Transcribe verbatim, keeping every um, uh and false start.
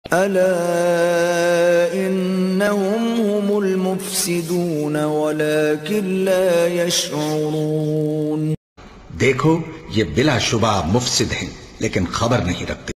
अला इन्नहुम हुमुल मुफ्सिदून वलाकिन ला यशऊरून। देखो ये बिलाशुबा मुफसिद हैं लेकिन खबर नहीं रखते।